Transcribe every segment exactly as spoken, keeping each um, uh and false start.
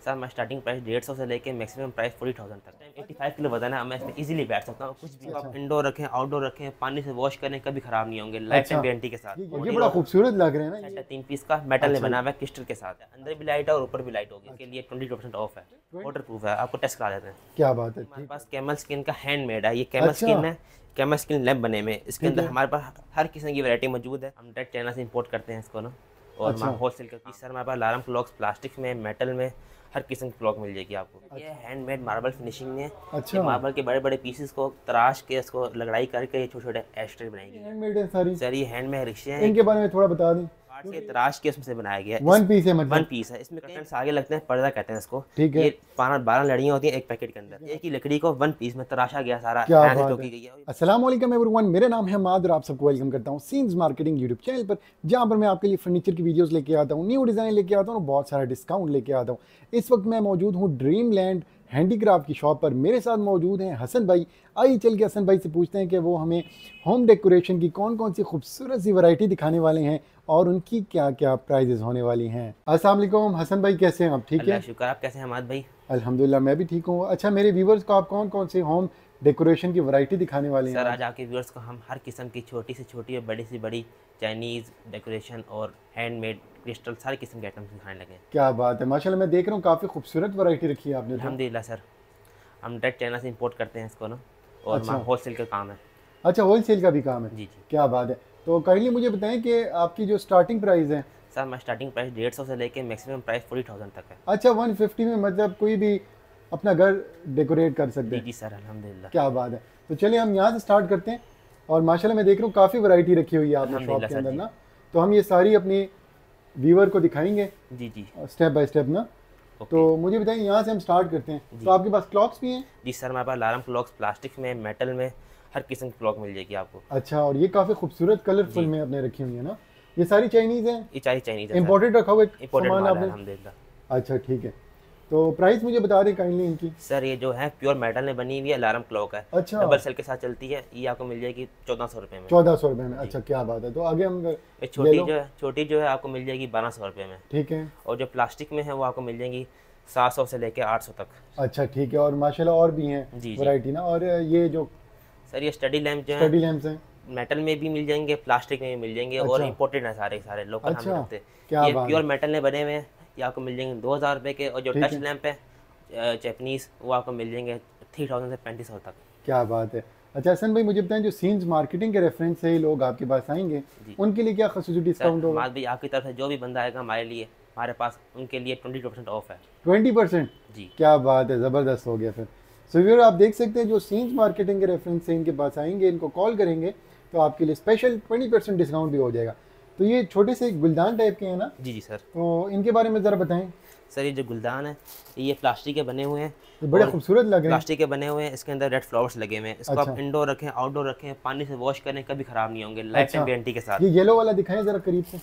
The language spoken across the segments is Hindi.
सर मैं स्टार्टिंग प्राइस डेढ़ सौ से लेके मैक्सिमम प्राइस फोर्टी थाउजेंड तक। पचासी किलो वजन है, मैं इसमें इजीली बैठ सकता हूँ। कुछ भी आप इंडोर रखें आउटडोर रखें, पानी से वॉश करें कभी खराब नहीं होंगे, लाइफ टाइम गारंटी के साथ। ये बड़ा खूबसूरत लग रहा है ना। ये तीन पीस का मेटल में बना हुआ है, क्रिस्टल के साथ है, अंदर भी लाइट है और ऊपर भी लाइट होगी। इसके लिए ट्वेंटी परसेंट ऑफ है, वाटर प्रूफ है, आपको टेस्ट करा देते हैं। क्या बात है। हमारे पास कैमल स्किन का हैंडमेड है, ये कैमल स्किन है, कैमल स्किन लैम्प बने में। इसके अंदर हमारे पास हर किस्म की वैरायटी मौजूद है। हम डायरेक्ट चाइना से इंपोर्ट करते हैं इसको ना, और अच्छा। होलसेल का पीस। सर हमारे पास अलार्म क्लॉक्स प्लास्टिक में, मेटल में, हर किस्म की क्लॉक मिल जाएगी आपको। अच्छा। ये हैंडमेड मार्बल फिनिशिंग में। अच्छा। मार्बल के बड़े बड़े पीसेस को तराश के इसको लगड़ाई करके ये छोटे छोटे एस्ट्रे बनाएंगे। हैंडमेड है सारी। सर ये हैंडमेड रिक्शे हैं, इनके बारे में थोड़ा बता दें। के तराश के उसमें बनाया गया है। वन पीस है, मतलब वन पीस है। इसमें कर्टन्स आगे लगते हैं, पर्दा कहते हैं इसको। ठीक है। ये बारह बारह लड़ियां होती हैं एक पैकेट के अंदर। एक ही लकड़ी को वन पीस में तराशा गया सारा। क्या बात है। अस्सलाम वालेकुम एवरीवन, मेरा नाम है माद और आप सबको वेलकम करता हूँ सीन्स मार्केटिंग यूट्यूब चैनल पर, जहाँ पर मैं आपके लिए फर्नीचर की वीडियोस लेके आता हूँ, न्यू डिज़ाइन लेके आता हूँ, बहुत सारा डिस्काउंट लेके आता हूँ। इस वक्त मैं मौजूद हूँ ड्रीम लैंड हैंडीक्राफ्ट की शॉप पर। मेरे साथ मौजूद हैं हसन भाई। आइए चल के हसन भाई से पूछते हैं कि वो हमें होम डेकोरेशन की कौन कौन सी खूबसूरत सी वैरायटी दिखाने वाले हैं और उनकी क्या क्या प्राइजेस होने वाली हैं। अस्सलाम वालेकुम हसन भाई, कैसे हैं आप? ठीक है, शुक्र। आप कैसे हैं हमाद भाई? अल्हम्दुलिल्लाह मैं भी ठीक हूँ। अच्छा, मेरे व्यूवर्स को आप कौन कौन से होम डेकोरेशन की वैरायटी दिखाने वाले हैं? सर आज आपके व्यूअर्स को हम हर किस्म की छोटी से छोटी और बड़ी से बड़ी चाइनीज़ डेकोरेशन और हैंडमेड क्रिस्टल सारे किस्म के आइटम्स दिखाने लगे। क्या बात है, माशाल्लाह मैं देख रहा हूँ काफ़ी खूबसूरत वैरायटी रखी है आपने। अल्हम्दुलिल्लाह सर, हम डायरेक्ट चाइना से इंपोर्ट करते हैं इसको ना, और अच्छा। होलसेल का काम है। अच्छा, होलसेल का भी काम है। जी जी। क्या बात है। तो काइंडली मुझे बताएं कि आपकी जो स्टार्टिंग प्राइस है? सर मैं स्टार्टिंग प्राइस डेढ़ सौ से लेके मैक्सिमम प्राइस फोर्टी थाउजेंड तक है। अच्छा, वन फिफ्टी में मतलब कोई भी अपना घर डेकोरेट कर सकते हैं? जी सर, अल्हम्दुलिल्लाह। क्या बात है। तो चलिए हम यहाँ से स्टार्ट करते हैं। और माशाल्लाह मैं देख रहा हूँ काफ़ी वैरायटी रखी हुई है आपने शॉप के अंदर ना, तो हम ये सारी अपनी व्यूअर को दिखाएंगे जी जी स्टेप बाय स्टेप ना। तो मुझे बताइए, यहाँ से हम स्टार्ट करते हैं। तो आपके पास क्लॉक्स भी हैं? जी सर, हमारे पास अलार्म क्लॉक्स प्लास्टिक में, मेटल में, हर किस्म की क्लॉक मिल जाएगी आपको। अच्छा, और ये काफ़ी खूबसूरत कलरफुल में अपने रखी हुई है ना। ये सारी चाइनीज़ हैं? ये सारी चाइनीज़ है। इंपोर्टेड रखा हुआ है सामान आपने? अल्हम्दुलिल्लाह। अच्छा ठीक है, तो प्राइस मुझे बता दें काइंडली इनकी। सर ये जो है प्योर मेटल में बनी हुई है, अलार्म क्लॉक है। अच्छा। डबल सेल के साथ चलती है, ये आपको मिल जाएगी चौदह सौ रुपये में। चौदह सौ रुपये में, अच्छा क्या बात है। तो आगे हम छोटी जो है छोटी जो है आपको मिल जाएगी बारह सौ रुपये में। ठीक है। और जो प्लास्टिक में है वो आपको मिल जाएंगी सात सौ से लेके आठ सौ तक। अच्छा ठीक है, और माशाल्लाह और भी हैं वैरायटी ना। और ये जो सर ये स्टडी लैंप जो है, स्टडी लैंप्स हैं, मेटल में भी मिल जाएंगे, प्लास्टिक में भी मिल जाएंगे। अच्छा। और इम्पोर्टेड है सारे सारे लोकल। अच्छा, हम रखते क्या ये बात प्योर मेटल में बने हुए हैं, ये आपको मिल जाएंगे दो हज़ार रुपये के। और जो टच लैंप है जैपनीज़, वो आपको मिल जाएंगे थ्री थाउजेंड से पैंतीस सौ तक। क्या बात है। अच्छा हसन भाई मुझे बताएं, जो सीन्स मार्केटिंग के रेफरेंस से लोग आपके पास आएंगे उनके लिए क्या खसूसी डिस्काउंट होगा? भाई आपकी तरफ से जो भी बंदा आएगा हमारे लिए, हमारे पास उनके लिए ट्वेंटी परसेंट ऑफ है। Twenty percent? जी। क्या बात है, ज़बरदस्त हो गया फिर। सो व्यूअर आप देख सकते हैं, जो सीन्स मार्केटिंग के रेफरेंस से इनके पास आएंगे, इनको कॉल करेंगे तो आपके लिए स्पेशल ट्वेंटी परसेंट डिस्काउंट भी हो जाएगा। तो ये छोटे से गुलदान टाइप के हैं ना? जी जी सर। तो इनके बारे में ज़रा बताएं। सर ये जो गुलदान है ये प्लास्टिक के बने हुए हैं, ये बड़े खूबसूरत लग रहे हैं। प्लास्टिक के बने हुए हैं, इसके अंदर रेड फ्लावर्स लगे हुए हैं। इसको अच्छा। आप इंडोर रखें आउटडोर रखें, पानी से वॉश करें कभी खराब नहीं होंगे, लाइफ टाइम गारंटी के साथ। ये येलो वाला दिखाएं ज़रा करीब से।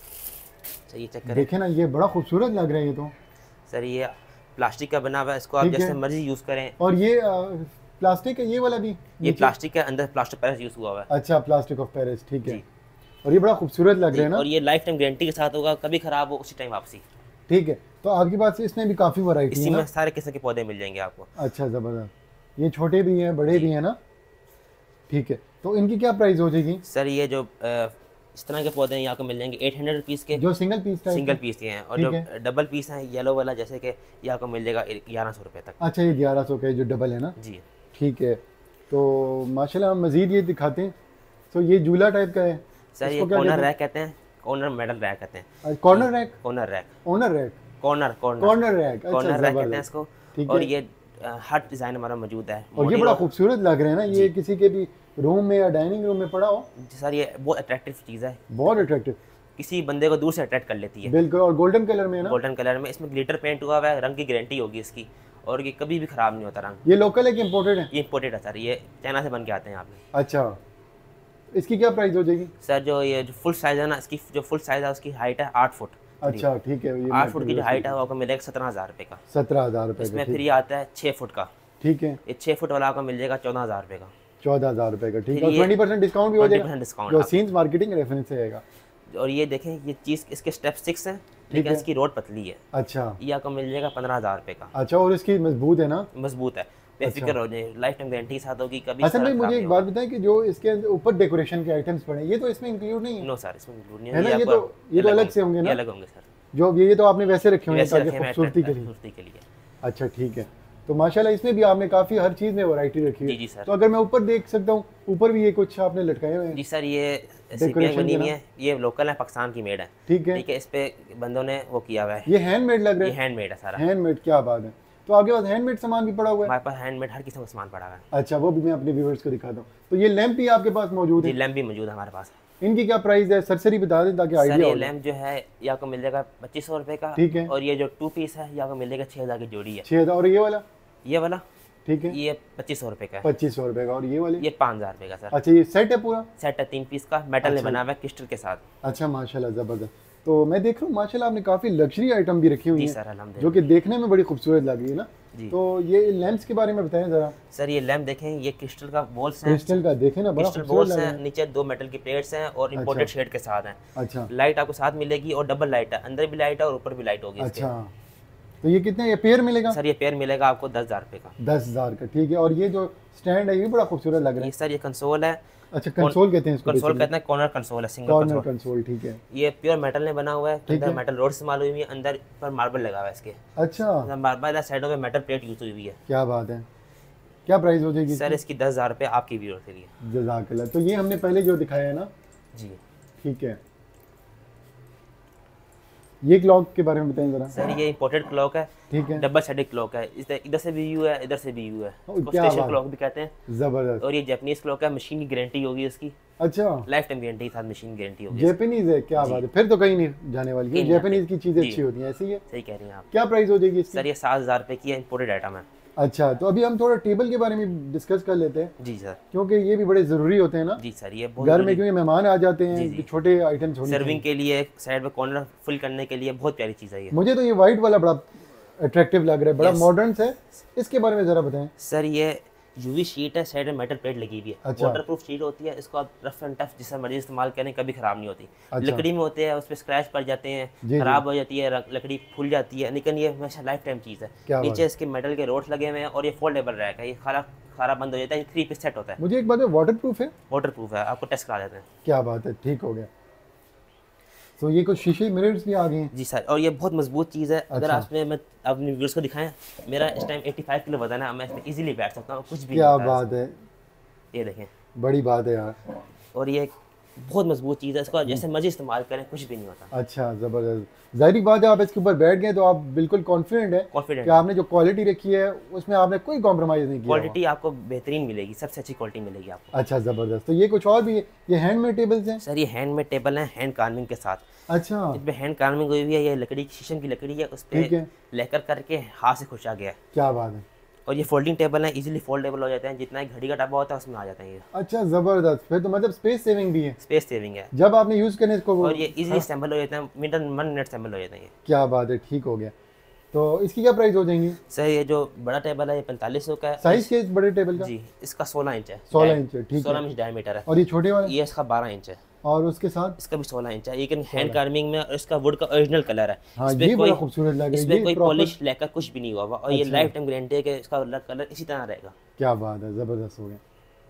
सर ये चेक करें, देखें ना, ये बड़ा खूबसूरत लग रहा है ये तो। सर ये प्लास्टिक का बना हुआ है, इसको आप जैसे मर्जी यूज़ करें। और ये प्लास्टिक है, ये वाला भी? ये प्लास्टिक के अंदर प्लास्टर पेरिस यूज़ हुआ हुआ है। अच्छा, प्लास्टिक ऑफ पेरिस, ठीक है। और ये बड़ा खूबसूरत लग रहा है ना। और ये लाइफ टाइम गारंटी के साथ होगा, कभी खराब हो उसी टाइम वापसी। ठीक है। तो आपके पास इसमें भी काफ़ी वैरायटी है? इसी में सारे किस्म के पौधे मिल जाएंगे आपको। अच्छा ज़बरदस्त। ये छोटे भी हैं बड़े भी हैं ना? ठीक है। तो इनकी क्या प्राइस हो जाएगी? सर ये जो इस तरह के पौधे हैं आपको मिल जाएंगे एट हंड्रेड रुपीज़ के, जो single piece type single piece के हैं। और जो डबल पीस हैं येलो वाला जैसे कि ये आपको मिल जाएगा ग्यारह सौ रुपये तक। अच्छा, ये ग्यारह सौ का जो डबल है ना? जी ठीक है। तो माशाल्लाह हम मज़ीद ये दिखाते हैं। तो ये झूला टाइप का है सर, ये कॉर्नर रैक कहते हैं, कॉर्नर मेटल रैक कहते हैं। Corner rack? Corner rack, honour rack, corner corner corner rack, corner rack कहते हैं इसको। और ये हर डिज़ाइन हमारा मौजूद है। और ये बड़ा खूबसूरत लग रहा है ना, ये किसी के भी रूम में या डाइनिंग रूम में पड़ा हो। सर ये बहुत अट्रैक्टिव चीज़ है, बहुत अट्रैक्टिव, किसी बंदे को दूर से अट्रैक्ट कर लेती है। बिल्कुल। और गोल्डन कलर में है ना? गोल्डन कलर में, इसमें ग्लिटर पेंट हुआ हुआ है, रंग की गारंटी होगी इसकी, और ये कभी भी खराब नहीं होता रंग। ये लोकल है कि इम्पोर्टेड है? ये इम्पोर्टेड है सर, ये चाइना से बन के आते हैं यहाँ पे। अच्छा, इसकी क्या प्राइस हो जाएगी? सर जो ये जो फुल साइज है ना, इसकी जो फुल साइज है उसकी हाइट है आठ फुट। अच्छा ठीक है। आठ फुट की जो हाइट है वो आपको मिलेगा सत्रह हज़ार रुपये का। सत्रह हज़ार रुपये इसमें फिर ये आता है छः फुट का। ठीक है। ये छः फुट वाला आपको मिल जाएगा चौदह हज़ार रुपये का। चौदह हज़ार रुपये का, ठीक है। ट्वेंटी परसेंट डिस्काउंट भी हो जाएगा, डिस्काउंट जो सीन्स मार्केटिंग रेफरेंस से आएगा। और ये देखें, ये चीज़ इसके स्टेप सिक्स हैं, लेकिन इसकी रोड पतली है। अच्छा, ये आपको मिल जाएगा पंद्रह हज़ार रुपये का। अच्छा, और इसकी मजबूत है ना? मजबूत है, बेफिक्र हो जाए, लाइफ टाइम गारंटी के साथ होगी, कभी। अच्छा भाई, मुझे एक बात बताएं कि जो इसके ऊपर डेकोरेशन के आइटम्स पड़े, ये तो इसमें इंक्लूड नहीं है? नो सर, इसमें इंक्लूड नहीं है ना, ये तो ये तो अलग से होंगे ना? अलग होंगे सर, जो ये तो आपने वैसे रखे हुए हैं ताकि खूबसूरती के लिए। खूबसूरती के लिए। अच्छा, ठीक है। तो माशाल्लाह इसमें भी आपने काफी हर चीज में वैरायटी रखी है। जी जी सर। तो अगर मैं ऊपर देख सकता हूँ, ऊपर भी ये कुछ आपने लटकाए हुए हैं? जी सर, ये सीपीएम बनी हुई है, ये लोकल है, पाकिस्तान की मेड है। ठीक है, ठीक है, इस पे बंदों ने वो किया हुआ है। ये हैंडमेड लग रहा है? ये हैंडमेड है सारा। हैंडमेड, क्या बात है। तो आपके पास हैंडमेड सामान भी पड़ा हुआ है? हमारे पास हैंडमेड हर किस्म का सामान पड़ा हुआ है। अच्छा, वो भी मैं अपने व्यूअर्स को दिखाता हूँ। तो ये लैंप भी आपके पास मौजूद है? जी, लैंप भी मौजूद है हमारे पास। इनकी क्या प्राइस है, सरसरी बता दें ताकि आइडिया हो। ये लैंप जो है ये आपको मिल जाएगा पच्चीस सौ रुपये का। ठीक है। और ये जो टू पीस है ये आपको मिल जाएगा छः हज़ार की जोड़ी है। छः हज़ार और ये वाला? ये वाला ठीक है, ये पच्चीस सौ रुपये का है। पच्चीस सौ रुपये का। और ये वाले? ये पाँच हज़ार रुपये का सर। अच्छा, ये सेट है पूरा? सेट है, तीन पीस का, मेटल ने बना हुआ है क्रिस्टल के साथ। अच्छा, माशाल्लाह, ज़बरदस्त। तो मैं देख रहा हूँ माशाल्लाह आपने काफ़ी लग्जरी आइटम भी रखी हुई जी है सर, अल्हम्दुलिल्लाह, जो कि देखने में बड़ी खूबसूरत लग रही है ना। जी। तो ये लैंप्स के बारे में बताएं ज़रा। सर ये लैंप देखें, ये क्रिस्टल का बॉल्स हैं। क्रिस्टल का देखें ना, बड़ा क्रिस्टल खूबसूरत बॉल्स लग रहा हैं, है। नीचे दो मेटल की प्लेट्स हैं और इंपोर्टेड शेड के साथ हैं। अच्छा, लाइट आपको साथ मिलेगी और डबल लाइट है, अंदर भी लाइट है और ऊपर भी लाइट होगी। अच्छा, तो ये कितने, ये पेयर मिलेगा? सर ये पेयर मिलेगा आपको दस हज़ार रुपये का। दस हज़ार का, ठीक है। और ये जो स्टैंड है ये बड़ा खूबसूरत लग रहा है। ये सर ये कंसोल है। अच्छा, कंसोल कहते हैं इसको? कंसोल कहते हैं, कॉर्नर कंसोल है, सिंगल कॉर्नर कंसोल, ठीक है। ये प्योर मेटल ने बना हुआ है, ठीक अंदर है। मेटल रोड इस्तेमाल हुई हुई है, अंदर पर मार्बल लगा हुआ है इसके। अच्छा, मार्बल साइडों में मेटल प्लेट यूज हुई हुई है। क्या बात है। क्या प्राइस हो जाएगी सर इसकी दस हज़ार रुपये आपकी व्यूअर के लिए। जज़ाकल्लाह। तो ये हमने पहले जो दिखाया है ना? जी, ठीक है। ये क्लॉक के बारे में बताएं जरा। सर ये इंपोर्टेड क्लॉक है, ठीक है, डबल साइडेड क्लॉक है, इधर इधर से भी व्यू है, इधर से भी व्यू है, इसको क्या स्टेशन बात। क्लॉक भी कहते हैं। जबरदस्त। और ये जापानीज क्लॉक है, मशीन की गारंटी होगी इसकी, अच्छा, लाइफ टाइम गारंटी के साथ मशीन गारंटी होगी। जापानीज है, क्या बात है। फिर तो कहीं नहीं जाने वाली है, जापानीज की चीजें अच्छी होती हैं, ऐसी है। सही कह रही हैं आप। क्या प्राइस हो जाएगी इसकी? सर ये सात हज़ार रुपये की इंपोर्टेड आइटम है। अच्छा, तो अभी हम थोड़ा टेबल के बारे में डिस्कस कर लेते हैं। जी सर। क्योंकि ये भी बड़े जरूरी होते हैं ना। जी सर, ये बहुत घर में क्योंकि मेहमान आ जाते हैं, जी, जी। छोटे आइटम्स होने सर्विंग के लिए, साइड में कॉर्नर फिल करने के लिए बहुत प्यारी चीज़ है ये। मुझे तो ये वाइट वाला बड़ा अट्रैक्टिव लग रहा है, बड़ा मॉडर्न है। इसके बारे में जरा बताएं। सर ये यूवी शीट है, साइड में मेटल प्लेट लगी हुई है। अच्छा। वाटरप्रूफ शीट होती है, इसको आप रफ एंड टफ जिस मर्जी इस्तेमाल करें कभी खराब नहीं होती। अच्छा। लकड़ी में होते हैं, उस पर स्क्रैच पड़ जाते जी, हैं, जी। खराब हो जाती है, लकड़ी फूल जाती है, लेकिन ये हमेशा लाइफ टाइम चीज़ क्या है। बात नीचे इसके मेटल के रोड्स लगे हुए हैं और ये फोल्डेबल रहेगा, ये खारा खारा बंद हो जाता है, थ्री पीस सेट होता है। मुझे एक बात है, वाटर प्रूफ है? वाटर प्रूफ है, आपको टेस्ट करा देते हैं। क्या बात है, ठीक हो गया। तो ये कुछ शीशे मिरर्स भी आ गए हैं? जी सर, और ये बहुत मजबूत चीज़ है। अगर अच्छा। आपने मैं अपने व्यूअर्स को दिखाएं, मेरा इस टाइम पचासी किलो वजन है, मैं इसमें इजीली बैठ सकता हूँ, कुछ भी क्या नहीं होता बात है, ये देखें। बड़ी बात है यार। और ये बहुत मजबूत चीज़ है, इसको जैसे मर्जी इस्तेमाल करें कुछ भी नहीं होता। अच्छा, ज़बरदस्त। जाहिर बात है, आप इसके ऊपर बैठ गए तो आप बिल्कुल कॉन्फिडेंट है कॉन्फिडेंट कि आपने जो क्वालिटी रखी है उसमें आपने कोई कॉम्प्रोमाइज़ नहीं किया। क्वालिटी आपको बेहतरीन मिलेगी, सबसे अच्छी क्वालिटी मिलेगी आपको। अच्छा, ज़बरदस्त। तो ये कुछ और भी है, ये हैंडमेड टेबल्स हैं? सर ये हैंडमेड टेबल है, हैंड कार्विंग के साथ। अच्छा, इसमें हैंड कार्विंग हुई हुई है, ये लकड़ी की शीशम की लकड़ी है, उस ठीक है। पर लेकर करके हाथ से खुशा गया है। क्या बात है। और ये फोल्डिंग टेबल है, इजीली फोल्डेबल हो जाते हैं, जितना एक घड़ी का डब्बा होता है उसमें आ जाता है ये। अच्छा, ज़बरदस्त। फिर तो मतलब स्पेस सेविंग भी है, स्पेस सेविंग है, जब आपने यूज़ करने इसको वो- और ये इजीली असेंबल हो जाते हैं, मिनट वन मिनट असेंबल हो जाते हैं ये। क्या बात है, ठीक हो गया। तो इसकी क्या प्राइस हो जाएंगी? सर ये जो बड़ा टेबल है ये पैंतालीस सौ का है। साइज के इस बड़े टेबल का? जी, इसका सोलह इंच है। सोलह इंच है, ठीक है। सोलह इंच डायमीटर है। और ये छोटे वाला? ये इसका बारह इंच है। और उसके साथ? इसका भी सोलह इंच है, लेकिन हैंड कार्विंग में, और इसका वुड का ओरिजिनल कलर है। हाँ, इसपे ये बड़ा कोई- खूबसूरत लग रहा है। इसमें ये कोई proper- पॉलिश लेकर कुछ भी नहीं हुआ हुआ, और ये अच्छा। लाइफ टाइम गारंटी है कि इसका कलर इसी तरह रहेगा। क्या बात है, ज़बरदस्त हो गया।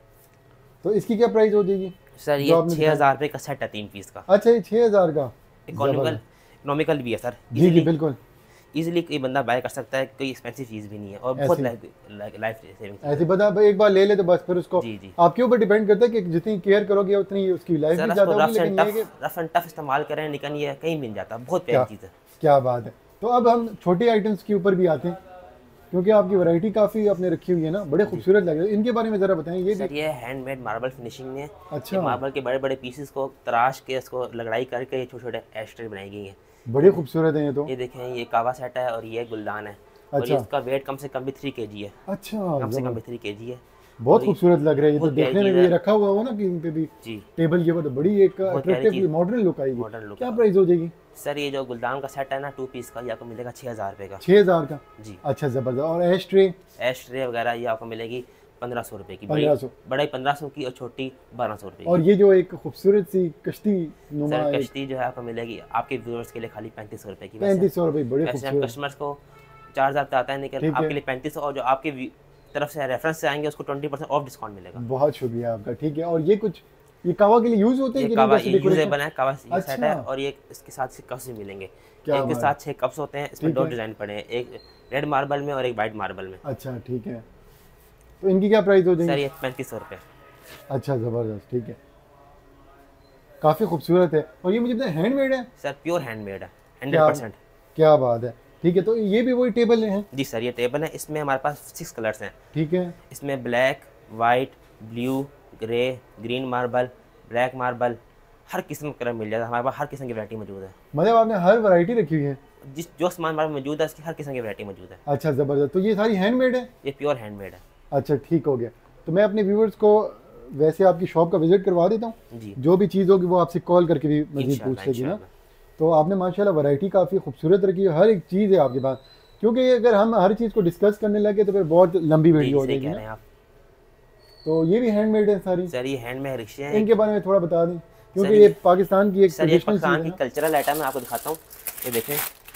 तो इसकी क्या प्राइस हो जाएगी? सर जो ये आपने छः हज़ार रुपये का सेट है, तीन पीस का। अच्छा, ये छः हज़ार का? इकोनॉमिकल इकोनॉमिकल भी है सर। जी जी, बिल्कुल। इजीली कोई बंदा बाय कर सकता है, कोई एक्सपेंसिव चीज़ भी नहीं है, और बहुत लाइफ सेविंग। ऐसे बता, एक बार ले ले तो बस फिर उसको जी जी। आपके ऊपर डिपेंड करता है कि जितनी केयर करोगे उतनी उसकी लाइफ भी ज़्यादा होगी। लेकिन ये कि रफ एंड टफ इस्तेमाल करें, लेकिन ये कहीं मिल जाता है, बहुत प्यारी चीज़ है। क्या बात है। तो अब हम छोटे आइटम्स के ऊपर भी आते हैं, क्योंकि आपकी वैरायटी काफ़ी आपने रखी हुई है ना, बड़े खूबसूरत लग रहे हैं। इनके बारे में ज़रा बताएं। ये सर ये हैंडमेड मार्बल फिनिशिंग में, अच्छा, मार्बल के बड़े बड़े पीसेस को तराश के इसको लगड़ाई करके ये छोटे छोटे एस्ट्रे बनाई गई हैं। बड़े खूबसूरत हैं ये तो। ये देखें, ये कावा सेट है और ये गुलदान है। और अच्छा। ये इसका वेट कम से कम भी थ्री के जी है। अच्छा, कम से कम भी थ्री के जी है। बहुत खूबसूरत लग रहा है ये तो। बहुत प्यारी देखने में चीज़ भी है। ये रखा हुआ हो ना कहीं पे भी जी, टेबल के ऊपर, तो बड़ी एक बहुत प्यारी अट्रैक्टिव चीज़। मॉडर्न लुक आएगी। Modern look. क्या प्राइस हो जाएगी? सर ये जो गुलदान का सेट है ना, टू पीस का, ये आपको मिलेगा छः हज़ार रुपये का। छः हज़ार का? जी। अच्छा, ज़बरदस्त। और एश ट्रे? एश ट्रे वगैरह ये आपको मिलेगी पंद्रह सौ रुपए की, पंद्रह सौ, बड़ी पंद्रह सौ की और छोटी बारह सौ रुपए की। और ये जो एक खूबसूरत सी कश्ती नुमा सर कश्ती जो है आपको मिलेगी आपके व्यूअर्स के लिए खाली पैंतीस सौ रुपए की। पैंतीस सौ रुपए, बड़े वैसे हम खूबसूरत। कस्टमर्स को चार हज़ार तक आता है, लेकिन आपके लिए पैंतीस सौ, और जो आपके तरफ से रेफरेंस से आएंगे उसको ट्वेंटी परसेंट ऑफ डिस्काउंट मिलेगा। बहुत शुक्रिया आपका। ठीक है, और ये कुछ ये कावा के लिए यूज होते हैं कि कावा नहीं? यूजेबल है, कावा ये सेट है, अच्छा। और ये इसके साथ से कप्स भी मिलेंगे। क्या एक के बात। साथ छह कप्स होते हैं, इसमें दो डिजाइन पड़े हैं, एक रेड मार्बल में और एक वाइट मार्बल में। अच्छा ठीक है, तो इनकी क्या प्राइस हो जाएगी? सर ये पैंतीस सौ रुपये। अच्छा ज़बरदस्त, ठीक है, काफ़ी खूबसूरत है। और ये मुझे पता है हैंडमेड है? सर प्योर हैंडमेड है, हंड्रेड परसेंट। क्या बात है, ठीक है। तो ये भी वही टेबल है? जी सर ये टेबल है, इसमें हमारे पास सिक्स कलर्स हैं। ठीक है, इसमें black, white, blue, grey, green marble, black marble, हर किस्म का कलर मिल जाता है हमारे पास, हर किस्म की वैरायटी मौजूद है। मतलब आपने हर वैरायटी रखी हुई है? जिस जो सामान हमारे मौजूद है उसकी हर किस्म की वैरायटी मौजूद है। अच्छा ज़बरदस्त, तो ये सारी हैंडमेड है? ये प्योर हैंडमेड है। अच्छा ठीक हो गया। तो मैं अपने व्यूवर्स को वैसे आपकी शॉप का विजिट करवा देता हूँ जी, जो भी चीज़ होगी वो आपसे कॉल करके भी मजीद पूछ लेगी ना। तो आपने माशाल्लाह वैरायटी काफ़ी खूबसूरत रखी है, हर एक चीज़ है आपके पास, क्योंकि अगर हम हर चीज़ को डिस्कस करने लगे तो फिर बहुत लंबी वीडियो हो जाएगी ना। तो ये भी हैंडमेड है सारी? सर ये हैंडमेड रिक्शे हैं। इनके बारे में थोड़ा बता दें, क्योंकि ये पाकिस्तान की एक ट्रेडिशनल पाकिस्तान की कल्चरल आइटम है, आपको दिखाता हूँ। ये देखें,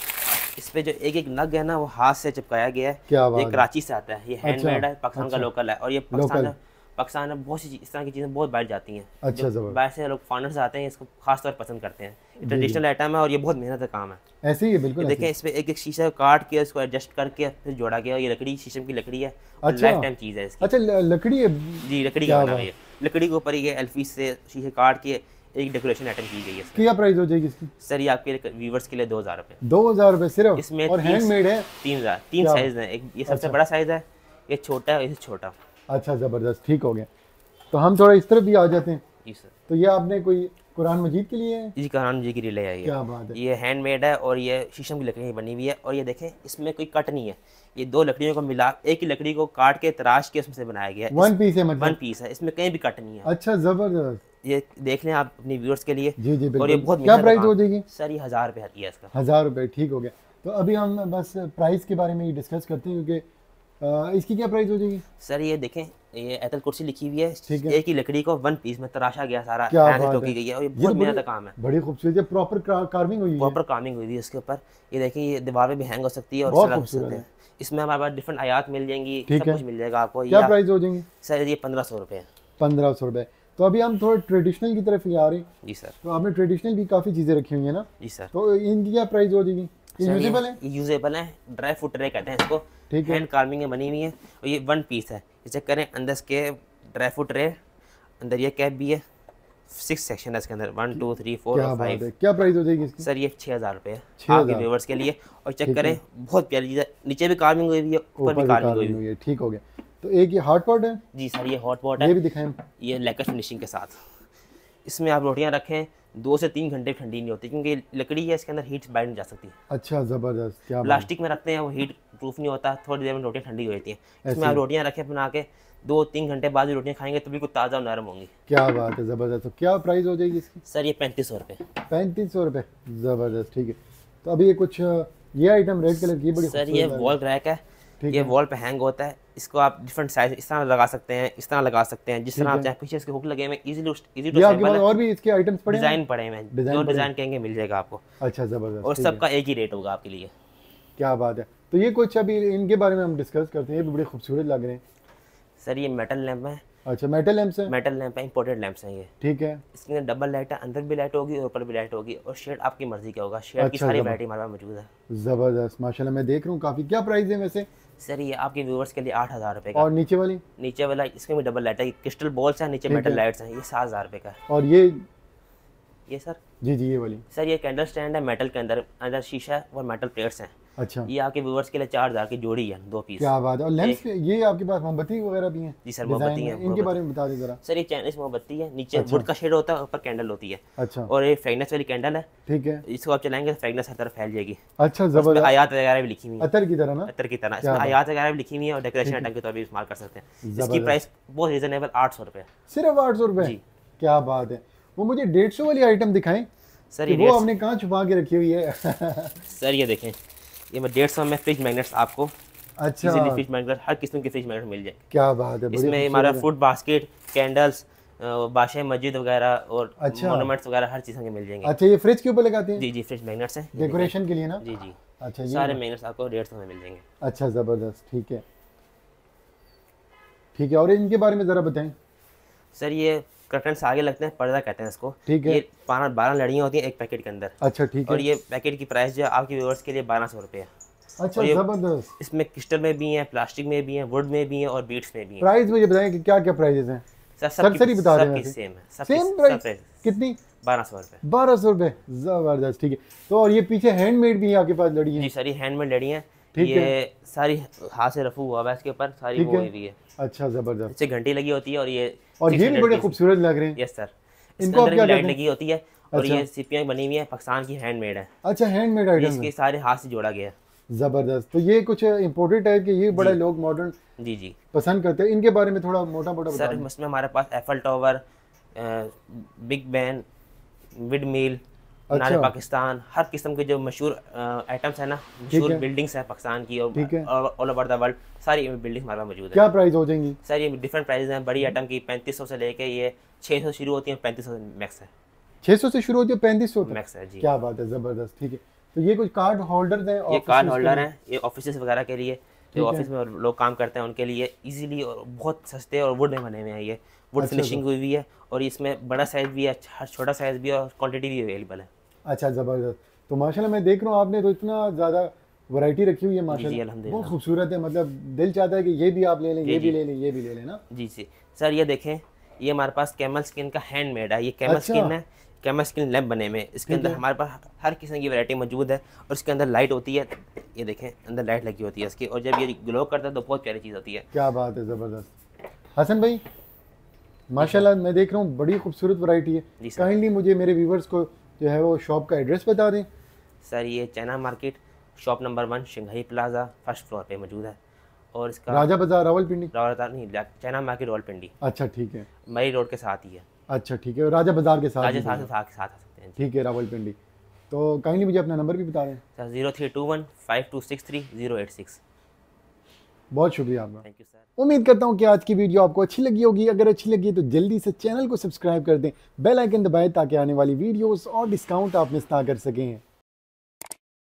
इस पे जो एक एक नग है ना वो हाथ से चिपकाया गया है। क्या बात ये कराची से आता है, ये हैंडमेड है, पाकिस्तान का अच्छा। लोकल है। और ये पाकिस्तान पाकिस्तान में बहुत सी इस तरह की चीज़ें बहुत बाहर जाती हैं। अच्छा, बाहर से लोग फॉरेनर्स आते हैं, इसको खास तौर पसंद करते हैं। ये ट्रेडिशनल आइटम है और ये बहुत मेहनत का काम है। ऐसे ही है बिल्कुल। देखें इस पे एक एक शीशा काट के इसको एडजस्ट करके फिर जोड़ा गया। ये लकड़ी शीशम की लकड़ी है, अच्छा, लाइफ टाइम चीज़ है इसकी। अच्छा लकड़ी है? जी लकड़ी का बना हुआ है, लकड़ी के ऊपर ये एल्फी से शीशे काट के एक डेकोरेशन आइटम की गई है। क्या प्राइस हो जाएगी इसकी? सर ये आपके व्यूवर्स के लिए दो हज़ार रुपये। दो हज़ार रुपये सिर्फ? इसमें और हैंडमेड है? तीन हज़ार तीन साइज़ है, एक ये सबसे बड़ा साइज़ है, ये छोटा है, ये छोटा। अच्छा ज़बरदस्त, ठीक हो गया। तो हम थोड़ा इस तरफ भी आ जाते हैं। जी सर। तो ये आपने कोई कुरान मजीद के लिए है? जी कुरान मजीद की रिले है ये। क्या बात है। ये हैंडमेड है और ये शीशम की लकड़ी बनी हुई है। और ये देखें इसमें कोई कट नहीं है, ये दो लकड़ियों को मिला एक ही लकड़ी को काट के तराश के उसमें से बनाया गया है। वन पीस है मतलब? वन पीस है, इसमें कहीं भी कट नहीं है। अच्छा ज़बरदस्त, ये देख लें आप अपने व्यूअर्स के लिए। जी जी और ये बहुत क्या प्राइस हो जाएगी? सर ये हज़ार रुपये आती है इसका। हज़ार रुपये, ठीक हो गया। तो अभी हम बस प्राइस के बारे में ही डिस्कस करते हैं, क्योंकि इसकी क्या प्राइस हो जाएगी? सर ये देखें, ये एतल कुर्सी लिखी हुई है, ठीक है। एक ही लकड़ी को वन पीस में तराशा गया सारा, क्या हैंड बात ठोकी है। गई है और ये ये बहुत तो मेहनत बड़ी- का काम है। बड़ी खूबसूरत है, प्रॉपर कार्विंग हुई है। प्रॉपर कामिंग हुई है इसके ऊपर। ये देखिए ये दीवार पे भी हैंग हो सकती है और बहुत इस तरह खूबसूरत सकते है। हैं। इसमें हमारे पास डिफरेंट आयात मिल जाएंगी, ठीक सब है। कुछ मिल जाएगा आपको। क्या या- प्राइस हो जाएंगी? सर ये पंद्रह सौ रुपये है। पंद्रह सौ रुपये। तो अभी हम थोड़ा ट्रेडिशनल की तरफ ही आ रहे हैं। जी सर। तो आपने ट्रेडिशनल भी काफ़ी चीज़ें रखी हुई है ना? जी सर। तो इनकी क्या प्राइस हो जाएगी? ये यूजेबल है? यूजेबल है, ड्राई फ्रूट ट्रे कहते हैं इसको। ठीक है। हैंड कार्विंग में बनी हुई है और ये वन पीस है। इसे करें अंदर के ड्राई फ्रूट ट्रे, अंदर ये कैप भी है, सिक्स सेक्शन है इसके अंदर, वन टू थ्री फोर क्या और बात फाइव। है, क्या प्राइस हो जाएगी इसकी? सर ये छः हज़ार रुपये है छः आपके हज़ार व्यूवर्स के लिए। और चेक ठीक करें है। बहुत प्यारी चीज़ है, नीचे भी कार्विंग हुई हुई है, ऊपर भी कार्विंग हुई हुई है। है, ठीक हो गया। तो एक ये हॉट पॉट है? जी सर ये हॉट पॉट ये है, भी दिखाएं। ये लेकर फिनिशिंग के साथ। इसमें आप रोटियां रखें दो से तीन घंटे ठंडी नहीं होती, क्योंकि लकड़ी है इसके अंदर हीट बाइट नहीं जा सकती। अच्छा ज़बरदस्त, क्या बात। प्लास्टिक में रखते हैं वो हीट प्रूफ नहीं होता, थोड़ी देर में रोटियां ठंडी हो जाती हैं। इसमें आप रोटियां रखें बना के, दो तीन घंटे बाद रोटियां खाएंगे तो बिल्कुल ताज़ा और नरम होंगी। क्या बात है, ज़बरदस्त। तो क्या प्राइस हो जाएगी इसकी? सर ये पैंतीस सौ रुपये। पैंतीस सौ रुपये, ज़बरदस्त, ठीक है। तो अभी ये कुछ ये आइटम रेड कलर की बड़ी सर ये वॉल रैक है, ठीक ये है। वॉल पे हैंग होता है। इसको आप डिफरेंट साइज इस तरह लगा सकते हैं, इस तरह लगा सकते हैं, जिस तरह आप चाहें। पीछे इसके हुक लगे हुए, इजीली इजी टू ये आपके पास और भी इसके आइटम्स पड़े हैं? डिज़ाइन पड़े हुए हैं, डिज़ाइन जो पड़े डिज़ाइन कहेंगे मिल जाएगा आपको। अच्छा ज़बरदस्त, और ठीक है। सबका एक ही रेट होगा आपके लिए। क्या बात है। तो ये कुछ अभी इनके बारे में हम डिस्कस करते हैं, ये भी बड़े खूबसूरत लग रहे हैं। सर ये मेटल लैंप है। अच्छा मेटल लैंप्स है? मेटल लैंप है, इंपोर्टेड लैंप्स हैं ये। ठीक है। इसके अंदर डबल लाइट है, अंदर भी लाइट होगी और ऊपर भी लाइट होगी, और शेड आपकी मर्जी का होगा। शेड की अच्छा, सारी जबर- वैरायटी हमारे पास मौजूद है। ज़बरदस्त, माशाल्लाह मैं देख रहा हूँ काफ़ी। क्या प्राइस है वैसे? सर ये आपके व्यूवर्स के लिए आठ हज़ार रुपये का। और नीचे वाली? नीचे वाला इसमें भी डबल लाइट है, क्रिस्टल बॉल्स हैं, नीचे मेटल लाइट्स हैं, ये सात हज़ार रुपये का है। और ये? ये सर जी जी ये वाली। सर ये कैंडल स्टैंड है, मेटल के अंदर अंदर शीशा है और मेटल प्लेट्स हैं। अच्छा ये आपके व्यूवर्स के लिए चार हज़ार की जोड़ी है, दो पीस। क्या बात है। और लैंप्स ये आपके पास मोमबत्ती वगैरह भी हैं? जी सर डिज़ाइन मोमबत्ती में? है। इनके बारे में बता दें ज़रा। सर ये चाइनीज मोमबत्ती है, नीचे वुड का शेड होता है, ऊपर कैंडल होती है। अच्छा और ये फ्रेगनेंस वाली कैंडल है, ठीक है। इसको आप चलाएंगे तो फ्रेगनेंस हर तरफ फैल जाएगी। अच्छा इसमें ज़बरदस्त, आयात वगैरह भी लिखी हुई है, अतर की तरह ना? अतर की तरह। इसमें आयात वगैरह भी लिखी हुई है और डेकोरेशन आइटम के तौर पर इस्तेमाल कर सकते हैं। इसकी प्राइस बहुत रीजनेबल, आठ सौ रुपये। सिर्फ आठ सौ रुपये? क्या बात है। वो मुझे डेढ़ सौ वाली आइटम दिखाएं सर कि ये वो डेढ़- आपने कहाँ छुपा के रखी हुई है? सर ये देखें, ये मैं डेढ़ सौ में फ्रिज मैग्नेट्स आपको अच्छा, इजीली फिश मैग्नेट, हर किस्म के फिश मैग्नेट मिल जाएंगे। क्या बात है, इसमें हमारा फूड बास्केट, कैंडल्स, बादशाह मस्जिद वगैरह और अच्छा, मोनूमेंट्स वगैरह हर चीज़ के मिल जाएंगे। अच्छा, ये फ्रिज के ऊपर लगाते हैं? जी जी, फ्रिज मैग्नेट्स हैं डेकोरेशन के लिए ना? जी जी। अच्छा, ये सारे मैग्नेट्स आपको डेढ़ सौ में मिल जाएंगे। अच्छा, ज़बरदस्त, ठीक है ठीक है। और इनके बारे में ज़रा बताएं। सर ये कर्टन्स आगे लगते हैं, पर्दा कहते हैं इसको। ठीक है। ये बारह बारह लड़ियाँ होती हैं एक पैकेट के अंदर। अच्छा, ठीक है। और ये पैकेट की प्राइस जो है आपके व्यूअर्स के लिए बारह सौ रुपये है। अच्छा, ज़बरदस्त। इसमें क्रिस्टल में भी हैं, प्लास्टिक में भी हैं, वुड में भी हैं और बीट्स में भी हैं। प्राइस मुझे बताएं कि क्या क्या प्राइजेस हैं? सर सब सर बता दें। सेम है, सब सेम प्राइस। कितनी? बारह सौ रुपये। बारह सौ रुपये, ज़बरदस्त, ठीक है। तो और ये पीछे हैंडमेड भी है आपके पास लड़ी है? जी सारी हैंडमेड लड़ी हैं। ठीक ये है। सारी हाथ से रफू हुआ है इसके ऊपर, सारी वो हुई है। अच्छा, ज़बरदस्त। इससे घंटी लगी होती है और ये और ये भी बड़े खूबसूरत लग रहे हैं। यस सर, इनको आप क्या लाइट लगी होती है और अच्छा। ये सीपियाँ बनी हुई है, पाकिस्तान की हैंडमेड है। अच्छा, हैंडमेड आइटम इसके सारे हाथ से जोड़ा गया है। ज़बरदस्त। तो ये कुछ इम्पोर्टेड टाइप के, ये बड़े लोग मॉडर्न जी जी पसंद करते हैं। इनके बारे में थोड़ा मोटा मोटा बता सर। इसमें हमारे पास Eiffel Tower, Big Ben, windmill, Minar Pakistan, हर किस्म के जो मशहूर आइटम्स है ना, मशहूर बिल्डिंग्स है पाकिस्तान की और ऑल ओवर द वर्ल्ड, सारी बिल्डिंग हमारे पास मौजूद है। क्या प्राइस हो जाएंगी? सर ये डिफरेंट प्राइस हैं। बड़ी आइटम की पैंतीस सौ से लेके ये छः सौ शुरू होती है, पैंतीस सौ मैक्स है। छः सौ से शुरू होती है, पैंतीस सौ मैक्स है जी। क्या बात है, ज़बरदस्त, ठीक है। तो ये कुछ कार्ड होल्डर्स हैं? ये कार्ड होल्डर हैं, ये ऑफिस वगैरह के लिए, जो ऑफिस में लोग काम करते हैं उनके लिए इजीली और बहुत सस्ते और वुड में बने हुए हैं। ये वुड फिनिशिंग हुई हुई है और इसमें बड़ा साइज़ भी है, छोटा साइज़ भी है और क्वांटिटी भी अवेलेबल है। अच्छा, ज़बरदस्त। तो माशाल्लाह मैं देख रहा हूँ आपने तो इतना ज़्यादा वैरायटी रखी हुई है माशाल्लाह, बहुत खूबसूरत है। मतलब दिल चाहता है कि ये भी आप ले लें, ये भी ले लें, ये भी ले लें ना। जी जी सर, ये देखें, ये हमारे पास कैमल स्किन का हैंडमेड है। ये कैमल स्किन है, कैमल स्किन लैम्प बने में। इसके अंदर हमारे पास हर किस्म की वैरायटी मौजूद है और इसके अंदर लाइट होती है। ये देखें, अंदर लाइट लगी होती है इसकी, और जब ये ग्लो करता है तो बहुत प्यारी चीज़ होती है। क्या बात है, ज़बरदस्त। हसन भाई माशाल्लाह मैं देख रहा हूँ बड़ी खूबसूरत वैरायटी है। काइंडली मुझे मेरे व्यूवर्स को जो है वो शॉप का एड्रेस बता दें। सर ये China market, shop number one, Shanghai plaza, first floor पे मौजूद है। और इसका राजा बाजार, रावलपिंडी? रावलपिंडी नहीं, चाइना मार्केट रावलपिंडी। अच्छा, ठीक है। मई रोड के साथ ही है। अच्छा, ठीक है। राजा बाजार के साथ, राजा साथ के साथ आ सकते हैं। ठीक है, रावलपिंडी। तो काइंडली मुझे अपना नंबर भी बता दें। Sir zero three two one five two six three zero eight six. बहुत शुक्रिया आपका। Thank you sir. उम्मीद करता हूँ कि आज की वीडियो आपको अच्छी लगी होगी। अगर अच्छी लगी तो जल्दी से चैनल को सब्सक्राइब कर दें, बेल आइकन दबाएं ताकि आने वाली वीडियोस और डिस्काउंट आप मिस ना कर सकें।